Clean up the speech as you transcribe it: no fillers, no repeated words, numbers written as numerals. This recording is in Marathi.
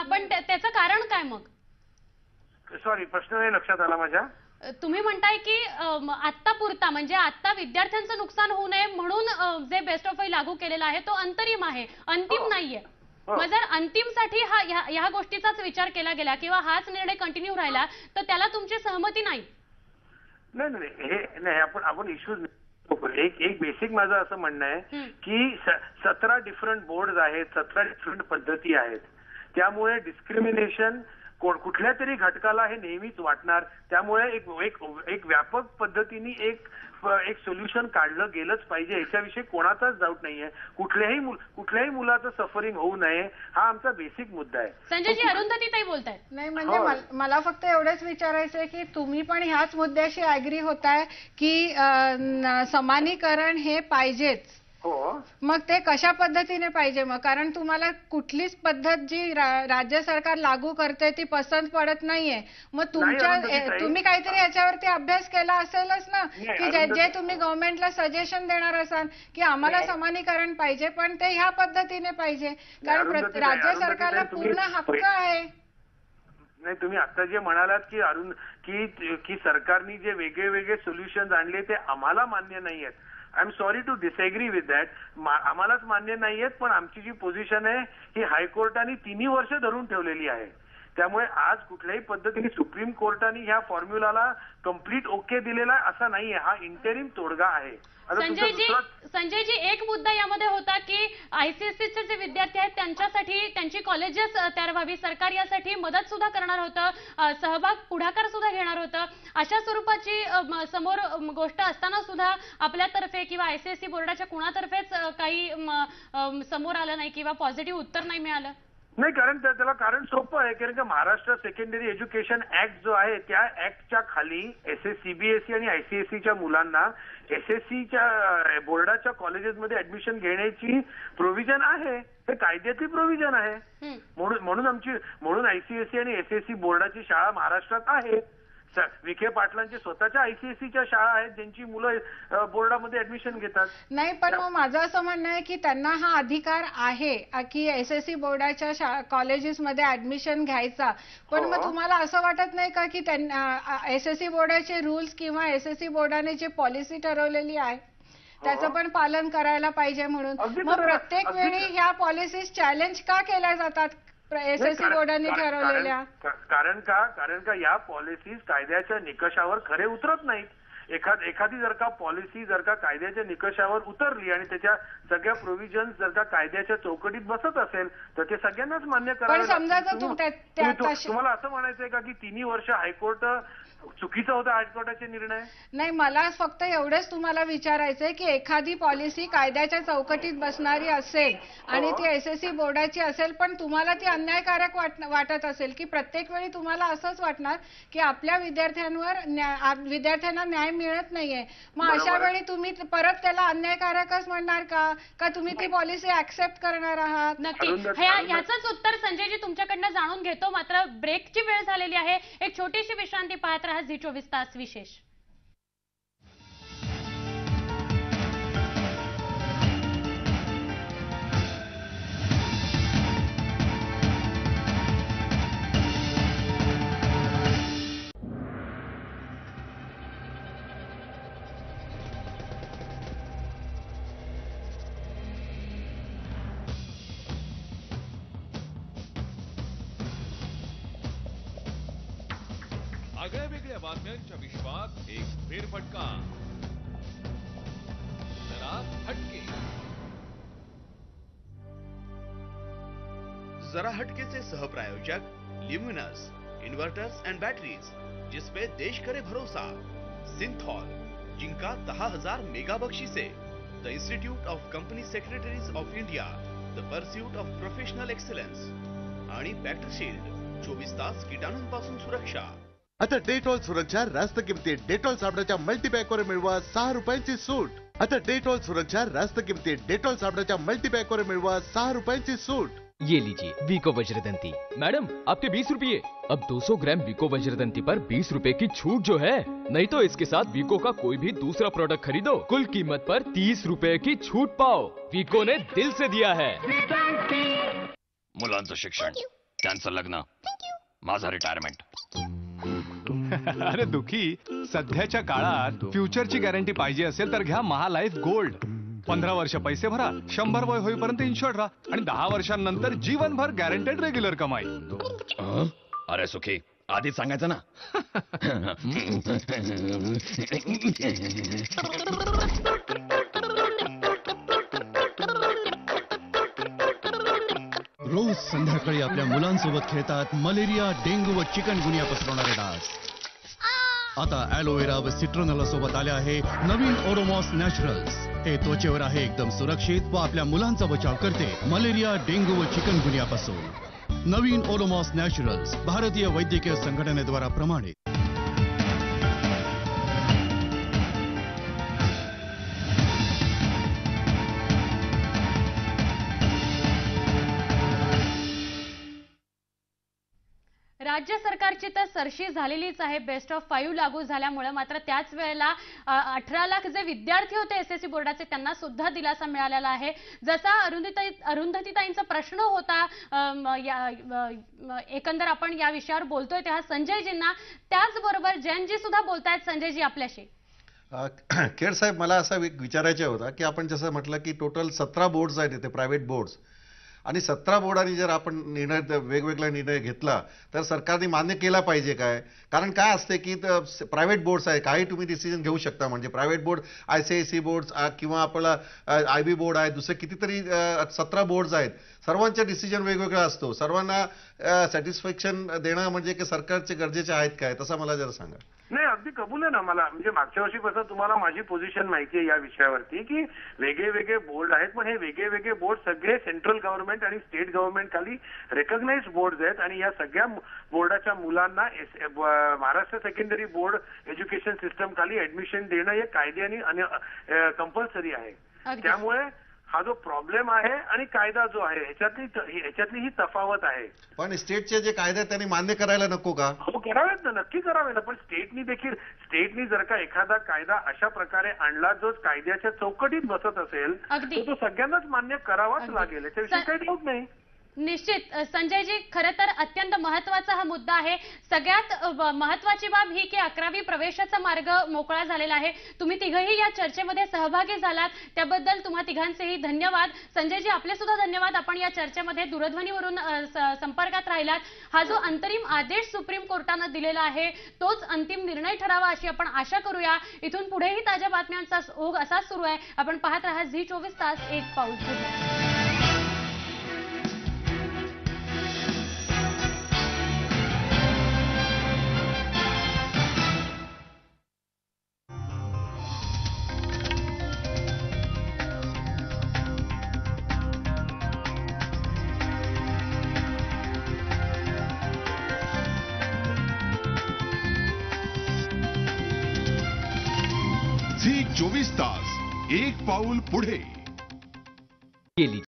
पण त्याचं कारण काय मग? सॉरी, प्रश्न नाही लक्षात आला माझ्या. तुम्ही म्हणताय की आत्ता पुरता म्हणजे आत्ता विद्यार्थ्यांचं नुकसान होऊ नये म्हणून जे बेस्ट ऑफ लागू केलेला आहे तो अंतरिम आहे, अंतिम नाहीये. मग जर अंतिमसाठी ह्या गोष्टीचाच विचार केला गेला किंवा हाच निर्णय कंटिन्यू राहिला तर त्याला तुमची सहमती नाही? नाही, हे नाही, आपण इश्यूज एक बेसिक माझं असं म्हणणं आहे की 17 डिफरंट बोर्ड आहेत, 17 डिफरंट पद्धती आहेत. त्यामुळे डिस्क्रिमिनेशन कुठल्या तरी घटकाला हे नेहमीच वाटणार. त्यामुळे एक व्यापक पद्धतीने एक सोल्युशन काढलं गेलंच पाहिजे, याच्याविषयी कोणाचाच डाऊट नाहीये. कुठल्याही मुलाचं सफरिंग होऊ नये हा आमचा बेसिक मुद्दा आहे. संजयजी, अरुंधती ताई बोलताय. नाही म्हणजे मला फक्त एवढंच विचारायचं आहे की तुम्ही पण ह्याच मुद्द्याशी ऍग्री होताय की समानीकरण हे पाहिजेच. हो, मग ते कशा पद्धतीने पाहिजे मग? कारण तुम्हाला कुठलीच पद्धत जी राज्य सरकार लागू करते ती पसंत पडत नाहीये. मग तुम्ही काहीतरी याच्यावरती अभ्यास केला असेलच ना की जे तुम्ही गव्हर्नमेंटला सजेशन देणार असाल की आम्हाला समानीकरण पाहिजे पण ते ह्या पद्धतीने पाहिजे, कारण राज्य सरकारला पूर्ण हक्क आहे. नाही, तुम्ही आता जे म्हणालात की सरकारने जे वेगळे सोल्युशन्स आणले ते आम्हाला मान्य नाहीयेत. I am sorry to disagree with that. आम्हालाच मान्य नाहीयेत, पण आमची जी पोझिशन आहे ही हायकोर्टाने 3 वर्ष धरून ठेवलेली आहे. त्यामुळे आज कुठल्याही पद्धतीने सुप्रीम कोर्टाने ह्या फॉर्म्युलाला कम्प्लीट ओके दिलेला असा नाहीये. हा इंटरिम तोडगा आहे. संजयजी, एक मुद्दा यामध्ये होता की आयसीएससीचे जे विद्यार्थी आहेत त्यांच्यासाठी त्यांची कॉलेजेस तयार व्हावी, सरकार यासाठी मदत सुद्धा करणार होतं, पुढाकार सुद्धा घेणार होतं. अशा स्वरूपाची समोर गोष्ट असताना सुद्धा आपल्यातर्फे किंवा आयसीएससी बोर्डाच्या कुणातर्फेच काही समोर आलं नाही किंवा पॉझिटिव्ह उत्तर नाही मिळालं. नाही, कारण त्याला कारण सोपं आहे. कारण का महाराष्ट्र सेकंडरी एज्युकेशन ऍक्ट जो आहे त्या ऍक्टच्या खाली सीबीएसई आणि आयसीएससीच्या मुलांना एसएससीच्या बोर्डाच्या कॉलेजेसमध्ये ऍडमिशन घेण्याची प्रोव्हिजन आहे. हे कायद्याची प्रोव्हिजन आहे. म्हणून आयसीएसई आणि एसएससी बोर्डाची शाळा महाराष्ट्रात आहे. विखे पाटलांच्या स्वतःच्या आयसीएससीच्या शाळा आहेत ज्यांची मुलं बोर्डामध्ये ऍडमिशन घेतात. नाही, पण मग माझं असं म्हणणं आहे की त्यांना हा अधिकार आहे की एसएससी बोर्डाच्या कॉलेजेसमध्ये ऍडमिशन घ्यायचा. पण मग तुम्हाला असं वाटत नाही का की त्यांना एसएससी बोर्डाचे रूल्स किंवा एसएससी बोर्डाने जे पॉलिसी ठरवलेली आहे त्याचं पण पालन करायला पाहिजे म्हणून? मग प्रत्येक वेळी ह्या पॉलिसीज चॅलेंज का केल्या जातात एसएससी बोर्डाने ठरवलेल्या? कारण का या पॉलिसीज कायद्याच्या निकषावर खरे उतरत नाहीत. एखादी जर का पॉलिसी कायद्याच्या निकषावर उतरली आणि त्याच्या सगळ्या प्रोव्हिजन्स जर का कायद्याच्या चौकटीत बसत असेल तर ते सगळ्यांनाच मान्य करावे लागतात. तुम्हाला असं म्हणायचंय का की 3 वर्ष हायकोर्ट चुकीचा होता हायकोर्टाचे निर्णय? नाही, मला फक्त एवढंच तुम्हाला विचारायचंय की एखादी पॉलिसी कायद्याच्या चौकटीत बसणारी असेल आणि ती एसएससी बोर्डाची असेल पण तुम्हाला ती अन्यायकारक वाटत असेल की प्रत्येक वेळी तुम्हाला असंच वाटणार की आपल्या विद्यार्थ्यांना न्याय मिळत नाहीये, मग अशा वेळी तुम्ही परत त्याला अन्यायकारकच म्हणणार का तुम्ही ती पॉलिसी ऍक्सेप्ट करणार आहात? नक्की ह्याचंच उत्तर संजयजी तुमच्याकडनं जाणून घेतो. मात्र ब्रेकची वेळ झालेली आहे. एक छोटीशी विश्रांती पाहत रहा झी 24 तास विशेष. आगळ्या वेगळ्या बातम्यांच्या विश्वात एक फेरफटका. जरा हटके. जरा हटके से सहप्रायोजक ल्यूमिनस इन्वर्टर्स एंड बैटरीज, जिसपे देश करे भरोसा. सिंथॉल, जिनका 10,000 मेगा बक्षिसे. The institute of company secretaries of India, the pursuit of professional excellence. आणि बॅक्टरशील्ड, 24 तास कीटाणूंपासून सुरक्षा. आता डेटॉल सुरक्षा रास्त किमतीत डेटॉल साबणाच्या मल्टीपॅकवर मिळवा 6 रुपयांची सूट. आता डेटॉल सुरक्षा रास्त किमतीत डेटॉल साबणाच्या मल्टीपॅकवर मिळवा 6 रुपयांची सूट. ये लीजिए वीको वज्रदंती. मैडम आपके 20 रुपये. अब 200 ग्राम वीको वज्रदंती पर 20 रुपए की छूट जो है, नहीं तो इसके साथ वीको का कोई भी दूसरा प्रोडक्ट खरीदो, कुल कीमत पर 30 रुपए की छूट पाओ. वीको ने दिल से दिया है. मुलांचं शिक्षण त्यांचं लग्न, माझं रिटायरमेंट. अरे दुखी, सध्याच्या काळात फ्युचरची गॅरंटी पाहिजे असेल तर घ्या महालाईफ गोल्ड. 15 वर्ष पैसे भरा, 100 वय होईपर्यंत इन्शुर्ड राहा आणि 10 वर्षांनंतर जीवनभर गॅरंटेड रेग्युलर कमाई. अरे सुखी, आधीच सांगायचं ना. रोज संध्याकाळी आपल्या मुलांसोबत खेळतात मलेरिया, डेंग्यू व चिकनगुनिया पसरवणारे डास. आता ॲलोवेरा व सिट्रोनला सोबत आले आहे नवीन ओडोमॉस नॅचरल्स. हे त्वचेवर आहे एकदम सुरक्षित व आपल्या मुलांचा बचाव करते मलेरिया, डेंग्यू व चिकनगुनियापासून. नवीन ओडोमॉस नॅचरल्स भारतीय वैद्यकीय संघटनेद्वारा प्रमाणित. राज्य सरकारची तर सरशी झालेलीच आहे बेस्ट ऑफ 5 लागू झाल्यामुळे. मात्र त्याच वेळेला 18 लाख जे विद्यार्थी होते एसएससी बोर्डाचे त्यांना सुद्धा दिलासा मिळालेला आहे. जसा अरुंधतीताईंचा प्रश्न होता, एकंदर आपण या विषयावर बोलतोय तेव्हा संजयजींना, त्याचबरोबर जैनजी सुद्धा बोलतायत. संजयजी आपल्याशी. खेड साहेब, मला असा विचारायचं होता की आपण जसं म्हटलं की टोटल 17 बोर्ड्स आहेत इथे, प्रायव्हेट बोर्ड्स, आणि 17 बोर्डांनी जर आपण वेगवेगळा निर्णय घेतला तर सरकारने मान्य केला पाहिजे काय? कारण काय असते की प्रायव्हेट बोर्ड्स आहे, काही तुम्ही डिसिजन घेऊ शकता. म्हणजे प्रायव्हेट बोर्ड, ICSE बोर्ड किंवा आपला IB बोर्ड आहे, दुसरे कितीतरी 17 बोर्ड्स आहेत. सर्वांचा डिसिजन वेगवेगळा असतो. सर्वांना सॅटिस्फॅक्शन देणं म्हणजे की सरकारचे गरजेचे आहेत काय, तसं मला जरा सांगा. नाही, अगदी कबूल आहे ना मला. म्हणजे मागच्या वर्षीपासून तुम्हाला माझी पोझिशन माहिती आहे या विषयावरती की वेगळे वेगळे बोर्ड आहेत, पण हे वेगळे वेगळे बोर्ड सगळे सेंट्रल गव्हर्नमेंट आणि स्टेट गव्हर्नमेंट खाली रेकॉग्नाइज्ड बोर्ड आहेत. आणि या सगळ्या बोर्डाच्या मुलांना Maharashtra secondary board education system खाली ऍडमिशन देणं हे कायद्याने कंपल्सरी आहे. त्यामुळे हा जो प्रॉब्लेम आहे आणि कायदा जो आहे ह्याच्यातली ही तफावत आहे. पण स्टेटचे जे कायदे त्यांनी मान्य करायला नको का? हो, करावेत ना, नक्की करावे ना. पण स्टेटनी जर का एखादा कायदा अशा प्रकारे आणला जो कायद्याच्या चौकटीत बसत असेल तर तो सगळ्यांनाच मान्य करावाच लागेल, याच्याविषयी काही डाऊट नाही. निश्चित संजयजी, खरं तर अत्यंत महत्वाचा हा मुद्दा आहे. सगळ्यात महत्वाची बाब ही की 11वी प्रवेशाचा मार्ग मोकळा झालेला आहे. तुम्ही तिघही या चर्चेमध्ये सहभागी झालात त्याबद्दल तुम्हा तिघांचेही धन्यवाद. संजयजी, आपले सुद्धा धन्यवाद. आपण या चर्चेमध्ये दूरध्वनीवरून संपर्कात राहिलात. हा जो अंतरिम आदेश सुप्रीम कोर्टाने दिलेला आहे तोच अंतिम निर्णय ठरावा अशी आपण आशा करूया. इथून पुढेही ताज्या बातम्यांचा ओघ असाच सुरू आहे. आपण पाहत राहा झी24 तास, एक पाऊल. झी 24 तास, एक पाऊल पुढे.